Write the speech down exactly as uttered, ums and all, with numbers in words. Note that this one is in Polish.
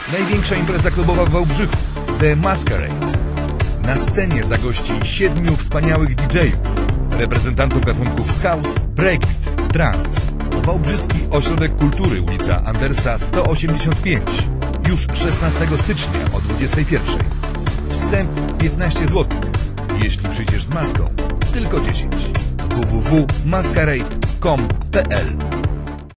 Największa impreza klubowa w Wałbrzychu, The Masquerade. Na scenie zagości siedmiu wspaniałych D J-ów, reprezentantów gatunków house, breakbeat, trance. Wałbrzyski Ośrodek Kultury, ulica Andersa sto osiemdziesiąt pięć. Już szesnastego stycznia o dwudziestej pierwszej. Wstęp piętnaście złotych. Jeśli przyjdziesz z maską, tylko dziesięć. w w w kropka masquerade kropka com kropka p l